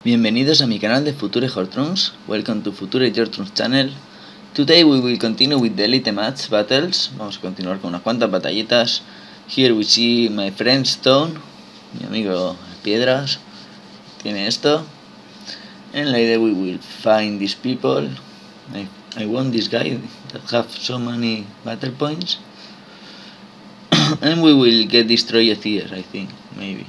Bienvenidos a mi canal de Future Hortrons. Welcome to Future Hortrons channel. Today we will continue with the Elite Match battles. Vamos a continuar con unas cuantas batallitas. Here we see my friend Stone, mi amigo Piedras, tiene esto. And later we will find these people. I want this guy that have so many battle points. And we will get destroyed here, I think, maybe.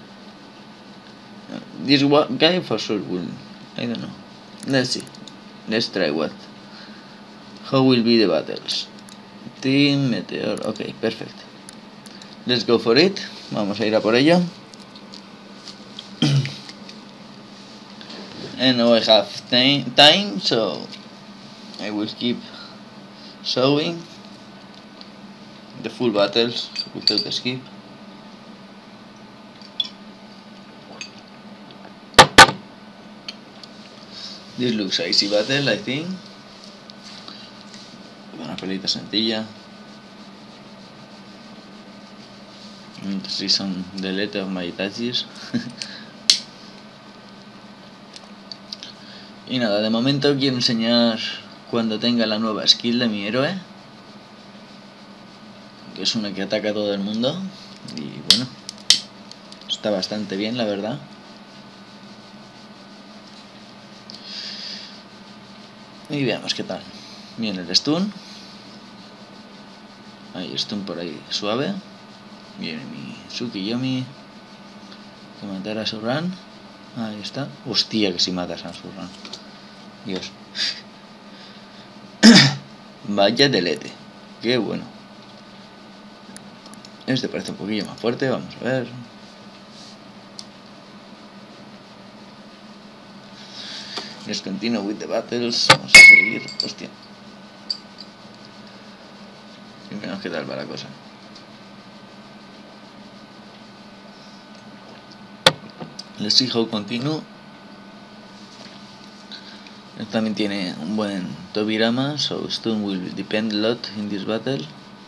This guy for sure will. I don't know. Let's see. Let's try how will be the battles. Team Meteor. Okay, perfect. Let's go for it. Vamos a ir a por ello. And now I have time, so I will keep showing the full battles without a skip. This looks easy battle, I think. Una pelita sencilla. See some delete of my touches. Y nada, de momento quiero enseñar cuando tenga la nueva skill de mi héroe, que es una que ataca a todo el mundo. Y bueno, está bastante bien, la verdad. Y veamos qué tal. Viene el stun. Hay stun por ahí suave. Viene mi Tsukiyomi. Que matará a Surran. Ahí está. Hostia, que si matas a Surran. Dios. Vaya delete. Qué bueno. Este parece un poquillo más fuerte. Vamos a ver. Let's continue with the battles. Vamos a seguir. Hostia. Y veamos qué tal va la cosa. Let's see how continue. Él también tiene un buen Tobirama, so stun will depend a lot in this battle.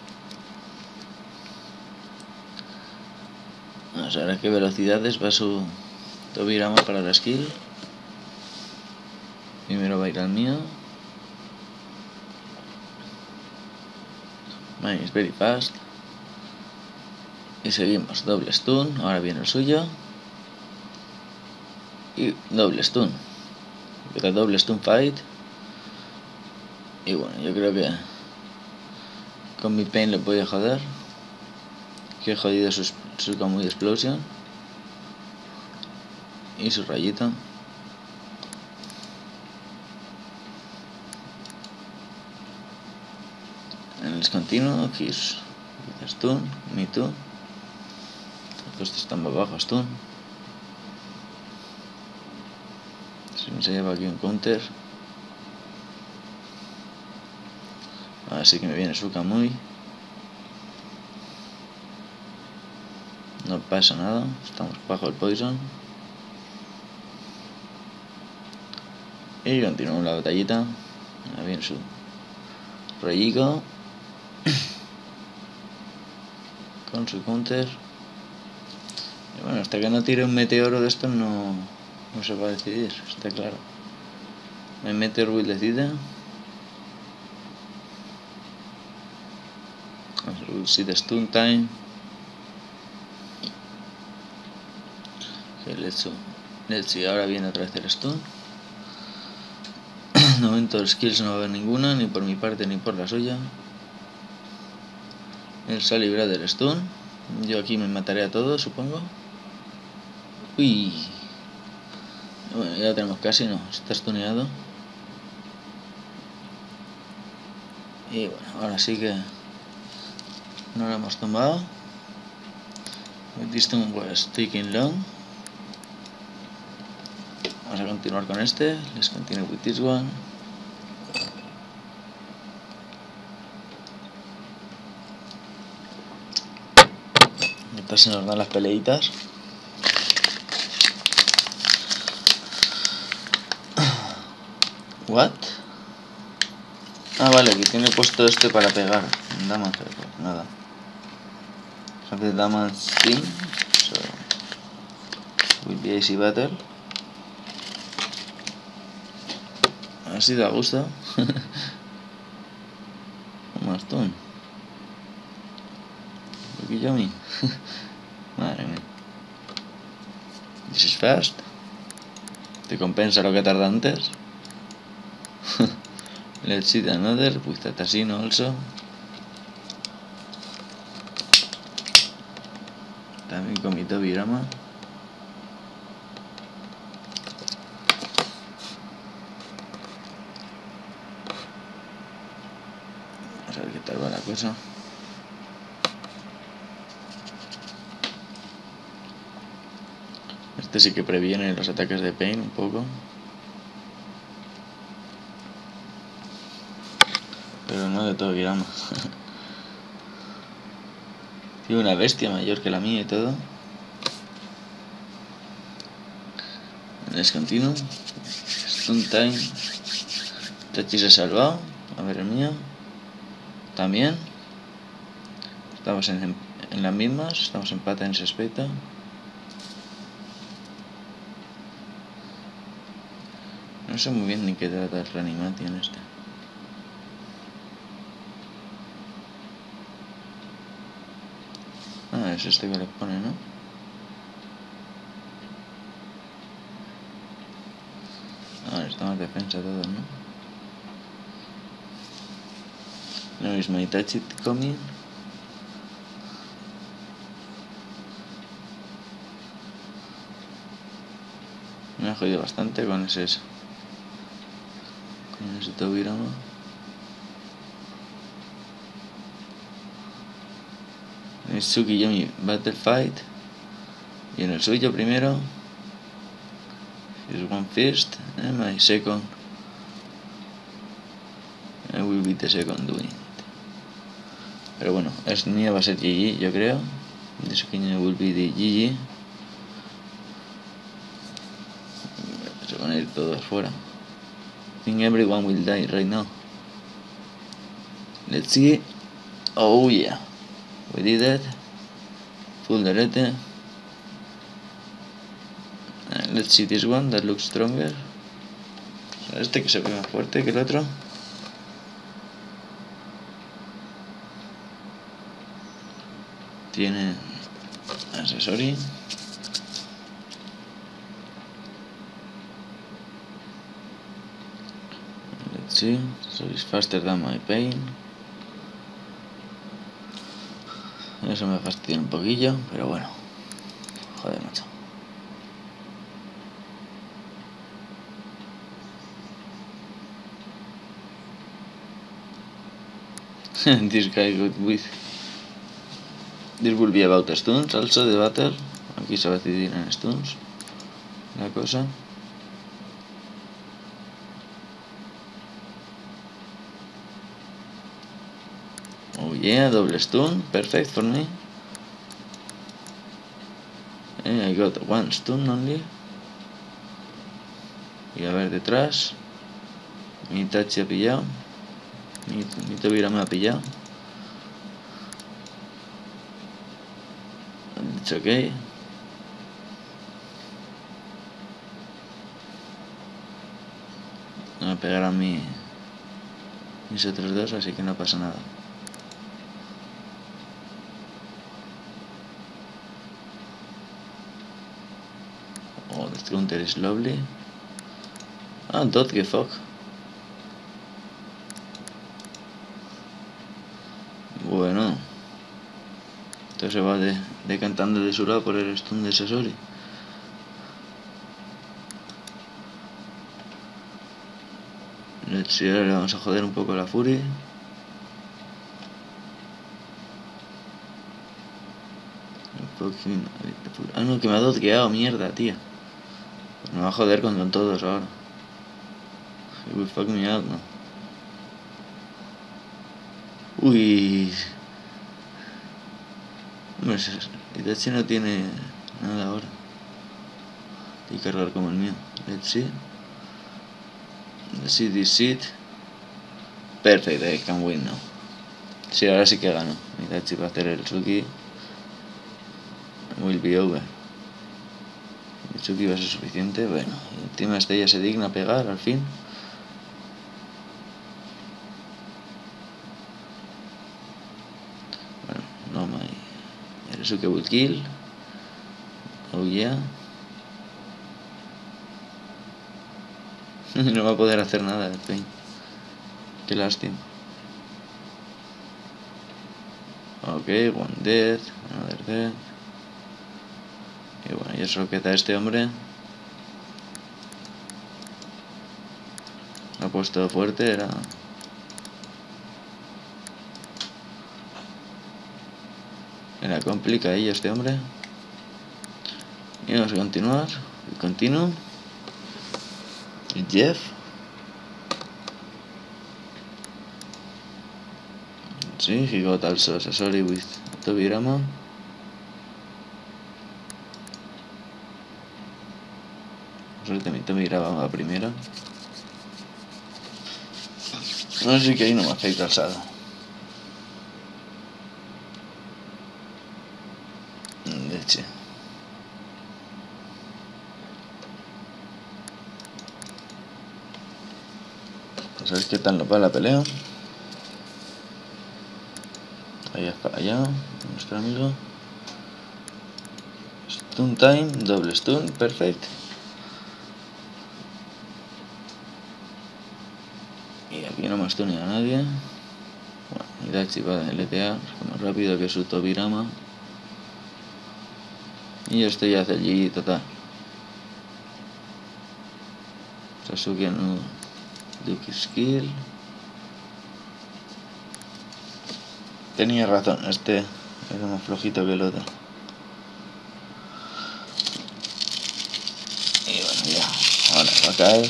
Vamos a ver a qué velocidades va su Tobirama para la skill. Primero va a ir al mío. Mine is very fast. Y seguimos. Doble stun. Ahora viene el suyo. Y doble stun. Empieza doble stun fight. Y bueno, yo creo que con mi pain le puede joder. Que he jodido su Kamui Explosion. Y su rayito. Let's continue. Here's with stun. Me too. Estos están más bajo stun. Se lleva aquí un counter. Así que me viene su Kamui. No pasa nada. Estamos bajo el poison. Y continuamos la batallita. Ahí viene su rollico. Con su counter. Y bueno, hasta que no tire un meteoro de estos no se va a decidir, está claro. My meteor will decide. We'll see the stun time. Okay, let's see. Ahora viene otra vez el stun. De momento de skills no va a haber ninguna, ni por mi parte ni por la suya. Él se ha librado del stun. Yo aquí me mataré a todos, supongo. Uy. Bueno, ya lo tenemos casi, no. Está stuneado. Y bueno, ahora sí que no lo hemos tumbado. This stun was taking long. Vamos a continuar con este. Let's continue with this one. Estas se nos dan las peleitas. What? Ah, vale, aquí tiene puesto este para pegar. Damage, pues nada. Have the damage thing. So will be easy battle. Ha sido a gusto. Más tú. Poquillo a mí. Madre mía. This is fast. ¿Te compensa lo que tarda antes? Let's see another with that casino also. También con mi Tobirama. Vamos a ver qué tal va la cosa. Este sí que previene los ataques de Pain un poco. Pero no de Tobirama. Tiene una bestia mayor que la mía y todo. Les continúo. Stun time. Tachi se ha salvado. A ver el mío. También. Estamos en las mismas. Estamos empate en ese aspecto. No sé muy bien ni qué trata el reanimation este. Ah, es este que le pone, ¿no? Ah, está más defensa todo, ¿no? No is my touch it coming. Me ha jodido bastante con ese Tobirama. Es Tsukiyami Battle Fight. Y en el suyo primero. Is one first and my second. I will be the second doing it. Pero bueno, el mío va a ser GG, yo creo. The Tsukiyami will be the GG. Se van a ir todos fuera. I think everyone will die right now. Let's see. Oh yeah. We did it. Full derete. Let's see this one that looks stronger. Este que se ve más fuerte que el otro. Tiene accessory. Let's see. So it's faster than my Pain. Eso me fastidia un poquillo, pero bueno. Joder, macho. This guy good with. This will be about stuns also, the battle. Aquí se va a decidir en stuns la cosa. Oh yeah, double stun, perfect for me. And I got one stun only. Y a ver detrás. Mi Itachi ha pillado. Mi Tobirama ha pillado. It's okay. No me pegaron mis otros dos, así que no pasa nada. Oh, this counter is lovely. Ah, dot que fuck. Bueno. Entonces se va decantando de su lado por el stun de Sasori. Let's see, ahora le vamos a joder un poco a la Fury. Ah, no, que me ha dodgeado, mierda, tía. Me va a joder con todos ahora. He will fuck me out, no. Uy. Hombre, Itachi no tiene nada ahora. Hay que cargar como el mío. Let's see. Let's see this shit. Perfect, I can win now. Sí, ahora sí que gano. Itachi va a hacer el Tsuki. Will be over. El Tsuki va a ser suficiente. Bueno, encima este ya se digna a pegar al fin. Nezuke will kill. Oh yeah. No va a poder hacer nada el Pain. Qué lástima. Ok, one death, another death. Y bueno, ya solo queda este hombre. Lo ha puesto fuerte, era... Era complicado ahí este hombre. Y vamos a continuar. Continuo. Jeff. Sí, he got also accessory with Tobirama. Suerte mi Tobirama va primero. Así que ahí no me afecta alzado. Leche. Pues a ver qué tal nos va la pelea. Ahí para allá, nuestro amigo. Stun time, doble stun, perfecto. Y aquí no me stunea a nadie. Bueno, Itachi va a LTA, más rápido que su Tobirama. Y esto ya hace el GG total. Sasuke no Duke Skill. Tenía razón, este era más flojito que el otro. Y bueno, ya, ahora va a caer.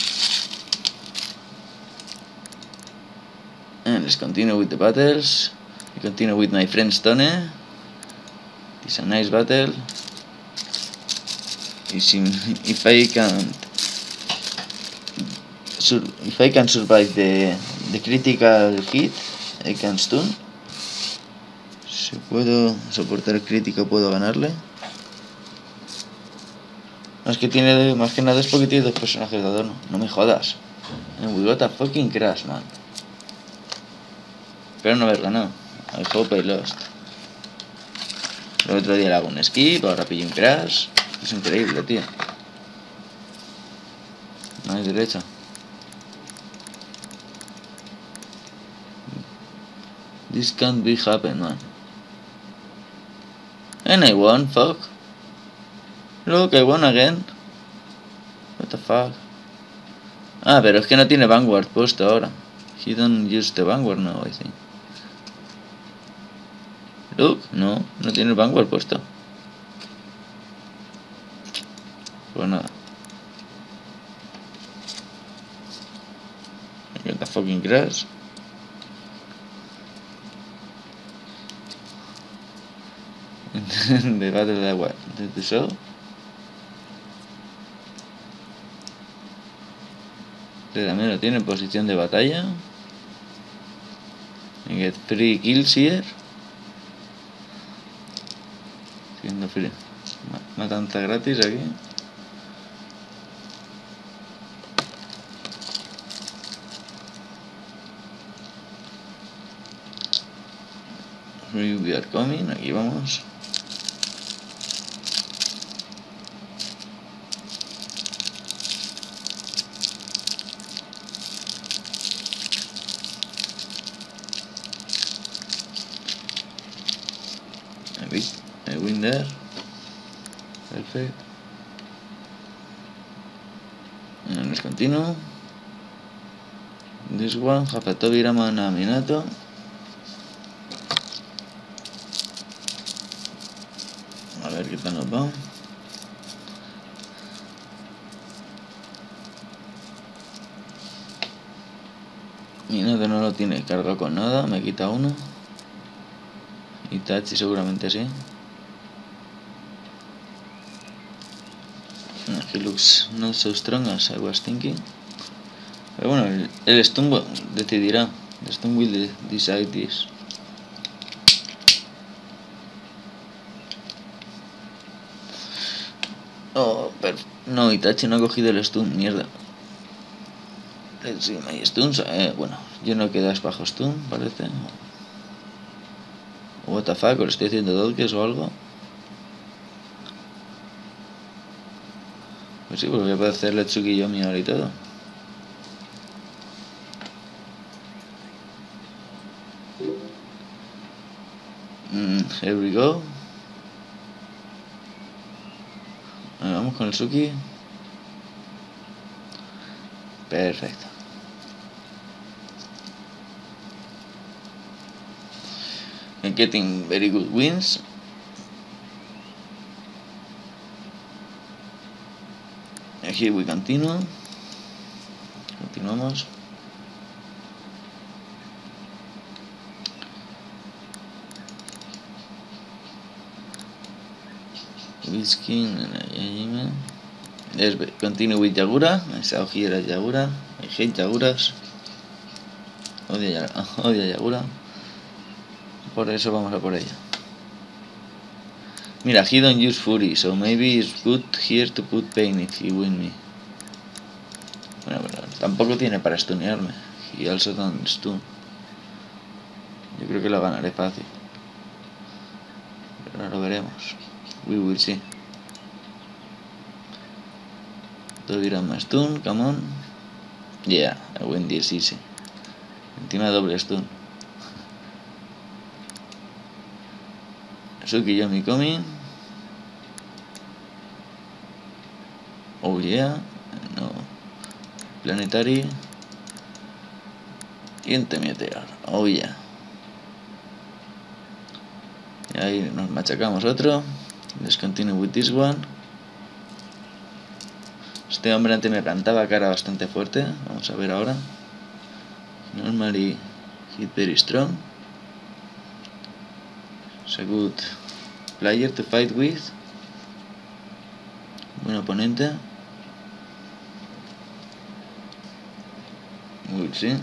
And let's continue with the battles. We continue with my friend Stone. It's a nice battle. If I can survive the critical hit, I can stun. Si puedo soportar el crítico, puedo ganarle. Más que nada es porque tiene dos personajes de adorno. No me jodas. We got a fucking crash, man. Espero no haber ganado. I hope I lost. El otro día le hago un skip, ahora pillo un crash. Es increíble, tío. No hay derecha. This can't be happen, man. And I won, fuck. Look, I won again. What the fuck. Ah, pero es que no tiene Vanguard puesto ahora. He don't use the Vanguard now, I think. Look, no tiene el Vanguard puesto. Pues nada. Get the fucking crash. The battle de agua de the show. Este también lo tiene en posición de batalla. I get 3 kills here. Siendo free. Matanza gratis aquí. We are coming, aquí vamos. I win there. Perfect. And let's continue. This one have a Tobirama and a Minato. A ver qué tal nos va. Minato no lo tiene cargado con nada, me quita uno. Itachi seguramente sí. He looks not so strong as I was thinking. Pero bueno, el stun decidirá. El stun will decide this. Oh, pero no, Itachi no ha cogido el stun, mierda. Sí, my stuns, bueno, yo no quedas bajo stun, parece. What the fuck, ¿o le estoy haciendo dodges o algo? Pues sí, pues voy a poder hacerle Tsukiyomi ahora y todo. Here we go. Vamos con el Suki. Perfecto. And getting very good wins. And here we continue. Continuamos. Whisking and let's continue with Yagura. I saw here at Yagura. I hate Yaguras. Odia Yagura. Por eso vamos a por ella. Mira, he don't use Fury, so maybe it's good here to put Pain if he win me. Bueno, pero tampoco tiene para stunearme. He also don't stun. Yo creo que lo ganaré fácil. Pero ahora lo veremos. We will see. Do it on my stun, come on. Yeah, I win this easy. Encima doble stun. Tsukiyomi coming. Oh yeah. No. Planetary. Y Meteor. Oh yeah. Y ahí nos machacamos otro. Let's continue with this one. Este hombre antes me plantaba cara bastante fuerte. Vamos a ver ahora. Normally hit very strong. It's a good player to fight with. Buen oponente. We'll see.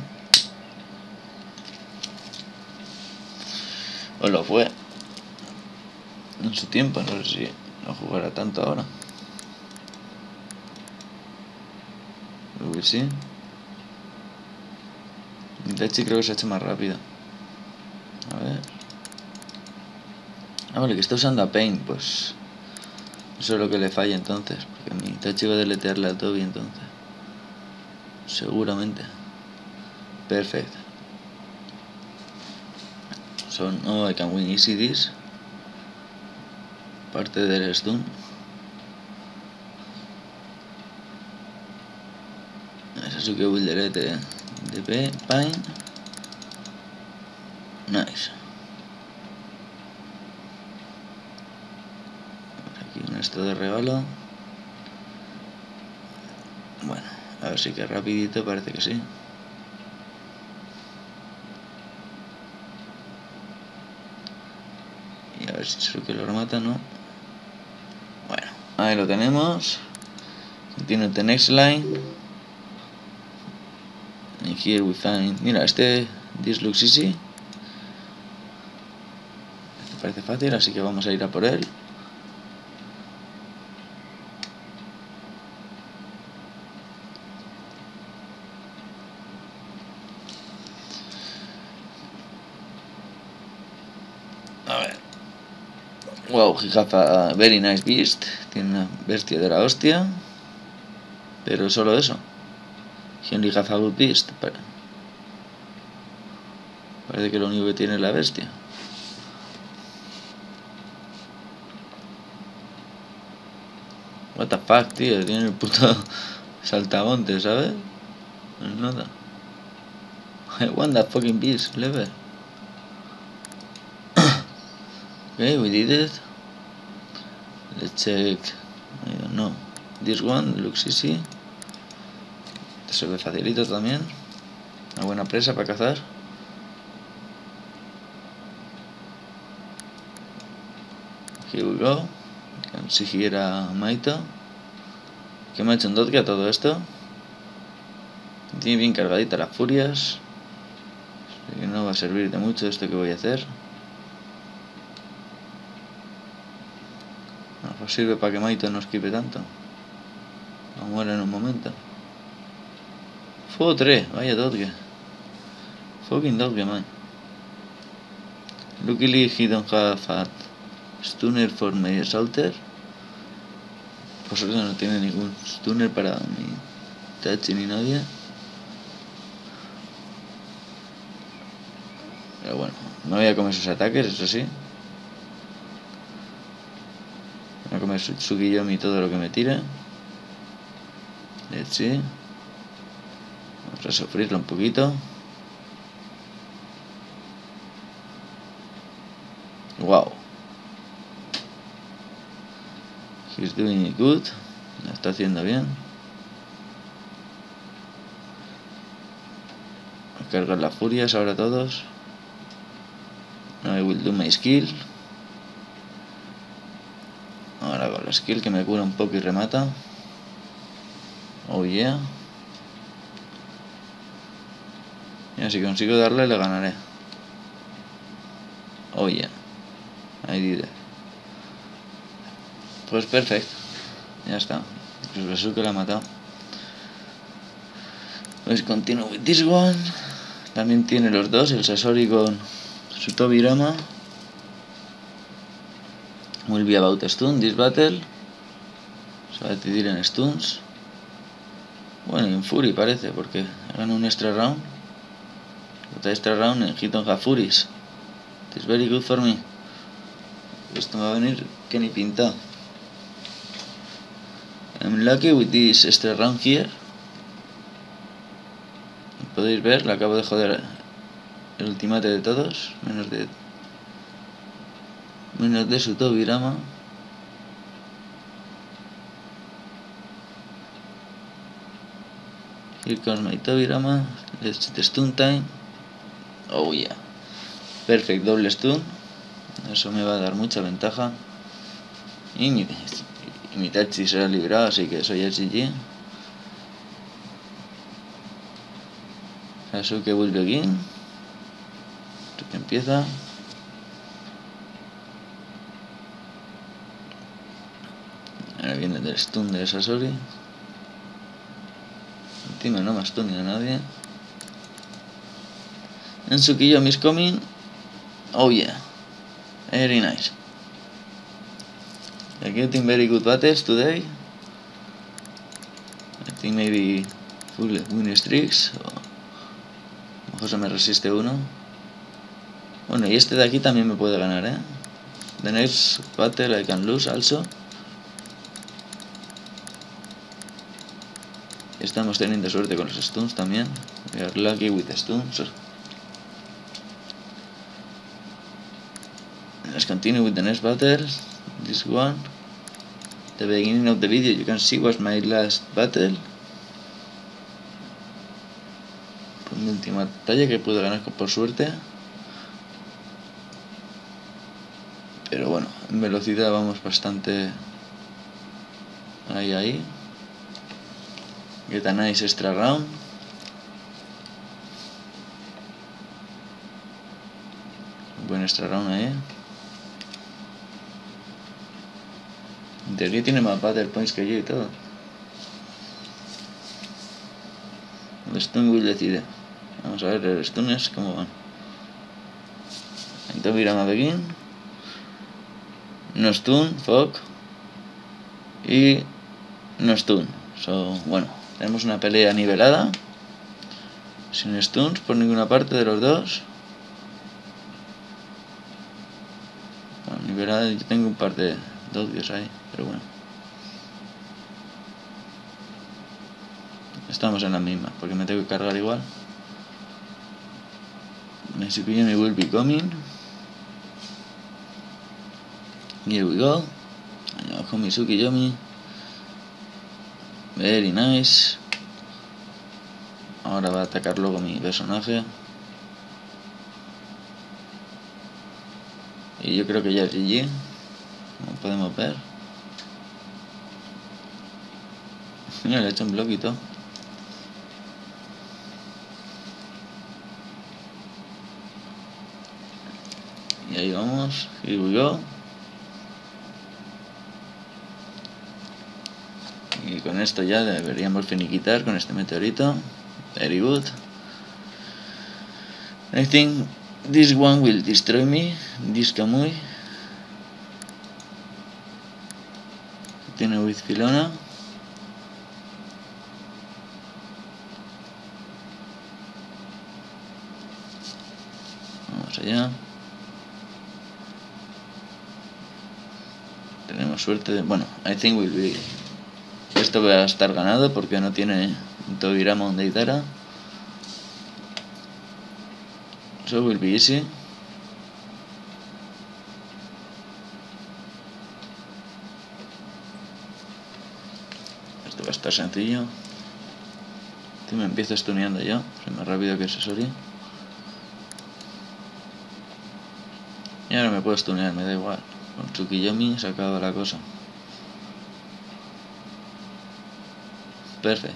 O lo fue en su tiempo, no sé si no jugará tanto ahora. We'll see. Itachi creo que se ha hecho más rápido. A ver. Ah, vale, que está usando a Pain, pues eso es lo que le falla entonces, porque mi Itachi va a deletearle a Toby entonces. Seguramente. Perfecto. So now I can win easy this. Parte del stun. Sasuke will delete de Pain. Nice. Aquí un esto de regalo. Bueno, a ver si que rapidito, parece que sí. Y a ver si Sasuke lo remata, ¿no? Bueno, ahí lo tenemos. Continue the next line. And here we find... Mira, this looks easy. Este parece fácil, así que vamos a ir a por él. A ver. Wow, he have a very nice beast. Tiene una bestia de la hostia. Pero solo eso. He only have a good beast. Parece que lo único que tiene es la bestia. What the fuck, tío. Tiene el puto saltamonte, ¿sabes? No es nada. I want that fucking beast level. Okay, we did it. Let's check. I don't know. This one looks easy. Se ve facilito también. Una buena presa para cazar. Here we go. Can see here a Maito. Que me ha hecho un dodge a todo esto. Tiene bien cargadita las furias. Así que no va a servir de mucho esto que voy a hacer. No, pues sirve para que Maito no esquive tanto. No muere en un momento. Fuego 3, vaya dodge. Fucking dodge, man. Luckily he don't have a stunner for my assaulter. Por suerte no tiene ningún stunner para ni Tachi ni nadie. Pero bueno, no voy a comer sus ataques, eso sí. Voy a comer su Tsukiyomi todo lo que me tire. Let's see. Vamos a sufrirlo un poquito. Wow. He's doing it good. Lo está haciendo bien. Voy a cargar las furias ahora todos. Now I will do my skill. Ahora con la skill que me cura un poco y remata. Oh yeah. Y si consigo darle, le ganaré. Oh yeah. I did it. Pues perfecto. Ya está. Pues Besuke la ha matado. Pues continue with this one. También tiene los dos, el Sasori con su Tobirama. Will be about stun this battle. Se va a decidir en stuns. Bueno, en Fury parece, porque gana un extra round. Otra extra round en Hit on Half Furies. It is very good for me. Esto me va a venir que ni pinta. I'm lucky with this extra round here. Podéis ver, le acabo de joder el ultimate de todos, menos de su Tobirama. Here comes my Tobirama. Let's hit the stun time. Oh yeah. Perfect, doble stun. Eso me va a dar mucha ventaja. Y mi Tachi se ha librado, así que soy el GG. Sasuke vuelve aquí. Esto que empieza. Ahora viene el stun de Sasori. Encima no me stun ni a nadie. And Tsukiyomi is coming. Oh yeah. Very nice. They're getting very good battles today. I think maybe full win streaks. A lo mejor se me resiste uno. Bueno, y este de aquí también me puede ganar, ¿eh? The next battle I can lose also. Estamos teniendo suerte con los stuns también. We are lucky with the stuns. Let's continue with the next battle. This one. The beginning of the video you can see was my last battle. Fue mi última batalla que pude ganar por suerte. Pero bueno, en velocidad vamos bastante ahí. Get a nice extra round. Buen extra round ahí. En teoría tiene más battle points que yo y todo. El stun will decide. Vamos a ver los stuns cómo van. Entonces Tobirama begin. No stun, fuck. Y no stun. So, bueno, tenemos una pelea nivelada. Sin stuns por ninguna parte de los dos. Bueno, nivelada, yo tengo un par de odios ahí, pero bueno. Estamos en la misma, porque me tengo que cargar igual. My Tsukiyomi will be coming. Here we go. Con mi Tsukiyomi. Very nice. Ahora va a atacar luego mi personaje. Y yo creo que ya es GG. Como podemos ver. Mira, le he hecho un bloquito. Y ahí vamos. Here we go. Y con esto ya deberíamos finiquitar con este meteorito. Very good. I think This one will destroy me. This Kamui. Tiene with Filona. Vamos allá. Tenemos suerte de... Bueno, I think will be... Esto va a estar ganado porque no tiene un Tobirama o un Deidara. So will be easy. Esto va a estar sencillo. Este me empiezo stuneando yo. Soy más rápido que ese Sori. Y ahora me puedo stunear, me da igual. Con Tsukiyomi se acaba la cosa. Perfecto.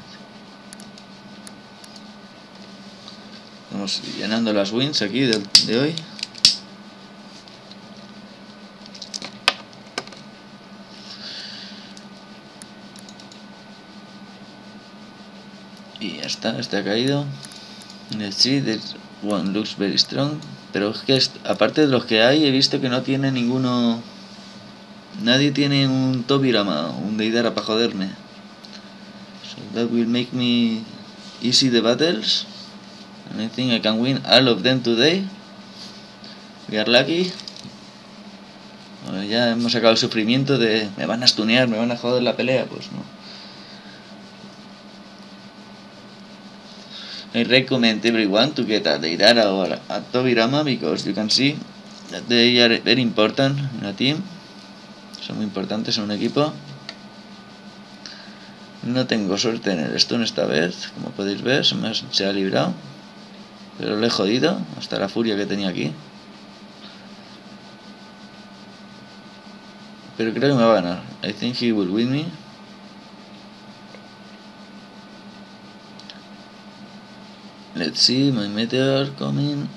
Estamos llenando las wins aquí de hoy. Y ya está, este ha caído. Let's see, this one looks very strong. Pero es que aparte de los que hay, he visto que no tiene ninguno... Nadie tiene un Tobirama, un Deidara para joderme. So that will make me easy the battles. And I think I can win all of them today. We are lucky. Bueno, ya hemos sacado el sufrimiento de... Me van a stunear, me van a joder la pelea. Pues no. I recommend everyone to get a Deidara or a Tobirama because you can see that they are very important in a team. Son muy importantes en un equipo. No tengo suerte en el stun esta vez, como podéis ver, se ha librado. Pero lo he jodido, hasta la furia que tenía aquí. Pero creo que me va a ganar. I think he will win me. Let's see, my meteor coming.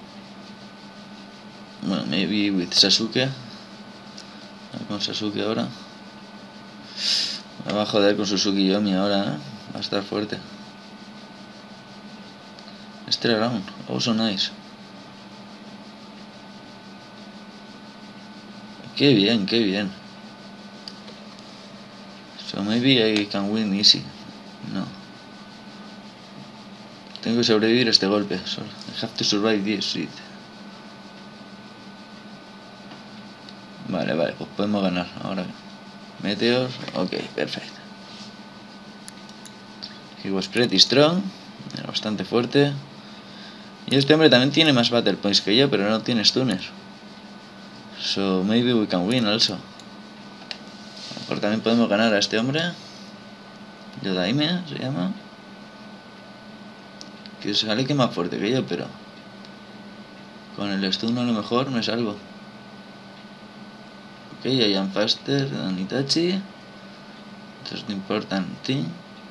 Bueno, maybe with Sasuke. Con Sasuke ahora. Me va a joder con Suzuki Yomi ahora, ¿eh? Va a estar fuerte. Extra round. Oh, so nice. Qué bien, qué bien. So maybe I can win easy. No. Tengo que sobrevivir a este golpe. So I have to survive this shit. Vale, pues podemos ganar ahora. Meteor, ok, perfecto. He was pretty strong, era bastante fuerte. Y este hombre también tiene más battle points que yo, pero no tiene stunner. So maybe we can win also. A lo mejor también podemos ganar a este hombre. Yodaime se llama. Que sale que más fuerte que yo, pero con el stun a lo mejor me salvo. Ok, I am faster than Itachi. That's the important thing.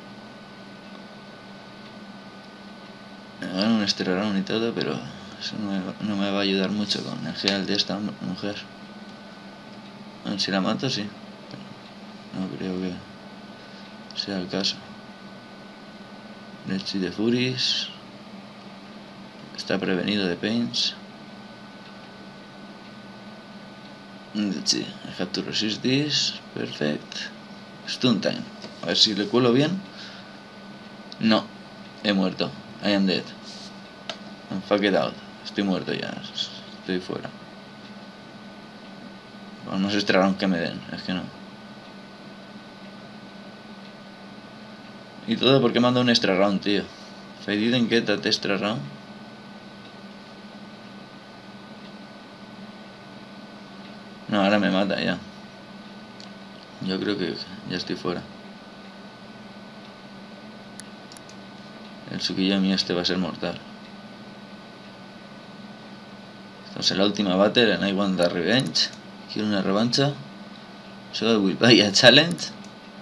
Me gano un extra round y todo, pero eso no me va a ayudar mucho con el gel de esta mujer. Bueno, si la mato, sí. Pero no creo que sea el caso. Let's see the Furies. Está prevenido de Pains. Let's see, I have to resist this. Perfect. Stun time. A ver si le cuelo bien. No, he muerto. I am dead. I'm fucked out. Estoy muerto ya. Estoy fuera. Con unos extra round que me den. Es que no. Y todo porque manda un extra round, tío. If I didn't get that extra round. No, ahora me mata ya. Yo creo que ya estoy fuera. El Tsukiyomi este va a ser mortal. Estamos en la última battle and I want a revenge. Quiero una revancha. So I will buy a challenge.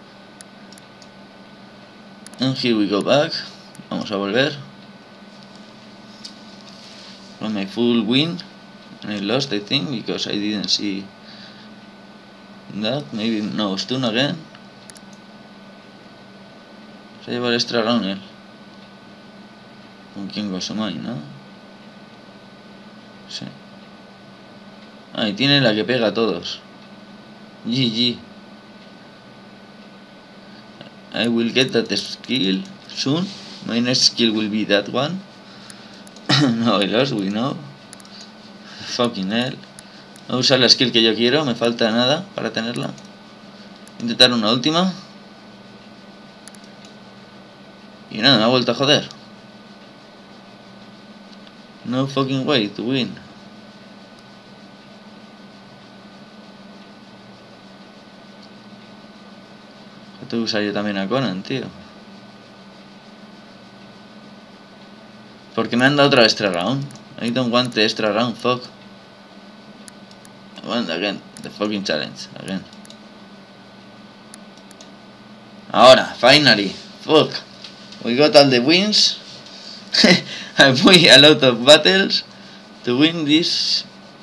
And here we go back. Vamos a volver. From my full win. And I lost, I think, because I didn't see that. Maybe no, stun again. Se lleva el extra round él. ¿Con quién? Con Somai, ¿no? Sí. Ah, y tiene la que pega a todos. GG. I will get that skill soon. My next skill will be that one. No, I lost, we know. Fucking hell. Voy a usar la skill que yo quiero, me falta nada para tenerla. Intentar una última. Y nada, me ha vuelto a joder. No fucking way to win. Tengo que usar yo también a Conan, tío. Porque me han dado otra extra round. I don't want the extra round, fuck. I want again, the fucking challenge, again. Ahora, finally, fuck. We got all the wins. I win a lot of battles to win this.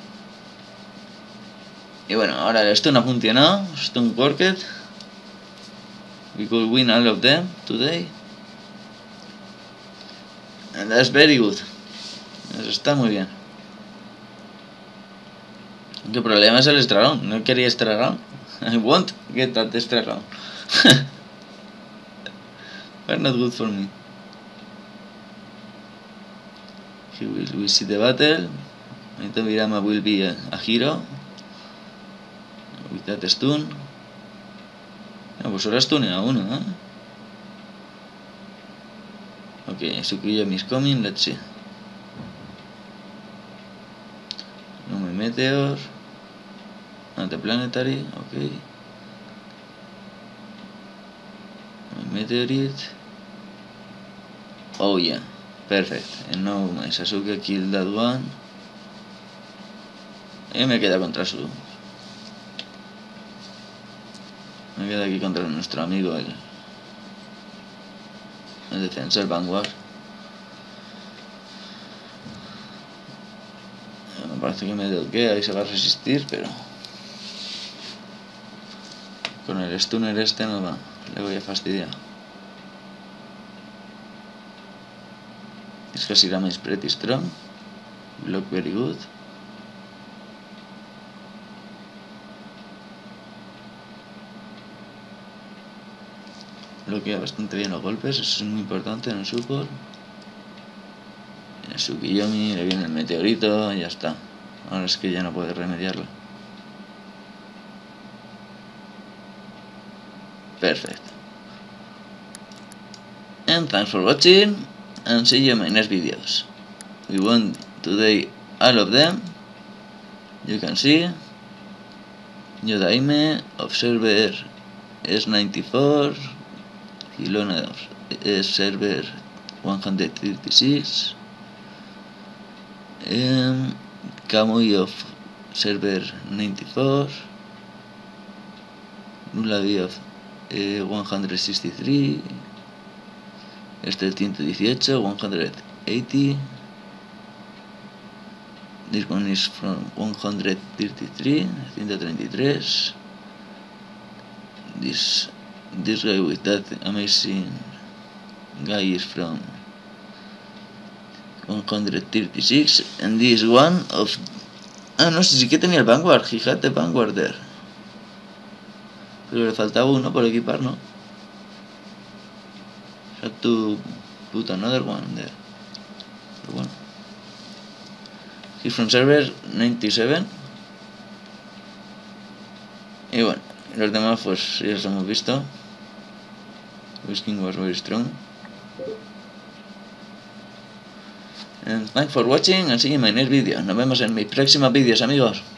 Y bueno, ahora el stun ha funcionado. Stun worked. We could win all of them today. And that's very good. Eso está muy bien. ¿Qué problema es el extra round? No quería extra round. I won't get that extra round. But not good for me. Here we see the battle. Mito Virama will be a hero. With that stun. No, pues ahora stun a uno, ¿eh? Okay, Tsukuyomi is coming, let's see. No me meteor. Antiplanetary, okay. My meteorite. Oh yeah, perfect. And now my Sasuke killed that one. Y me queda contra su. Me queda aquí contra nuestro amigo el defensor Vanguard. Me parece que me delquea y se va a resistir, pero con el stunner este no va, le voy a fastidiar. Es que Shirama is pretty strong. Block very good. Bloquea bastante bien los golpes, eso es muy importante en el support. En el Tsukuyomi le viene el meteorito y ya está. Ahora es que ya no puede remediarlo. Perfect. And thanks for watching and see you in my next videos. We won today all of them. You can see Yodaime, Observer S94, Hilona Server 136, Kamui of Server 94, Nulavi of 163, este 118, 180. This one is from 133, 133. This guy with that amazing guy is from 136, and this one of... Ah, no sé si que tenía el Vanguard, he had the Vanguard there. Pero le faltaba uno por equipar, ¿no? Had to put another one there. Pero bueno. He's from server 97. Y bueno, los demás pues ya los hemos visto. Whisking was very strong. And thanks for watching and see you in my next video. Nos vemos en mis próximos vídeos, amigos.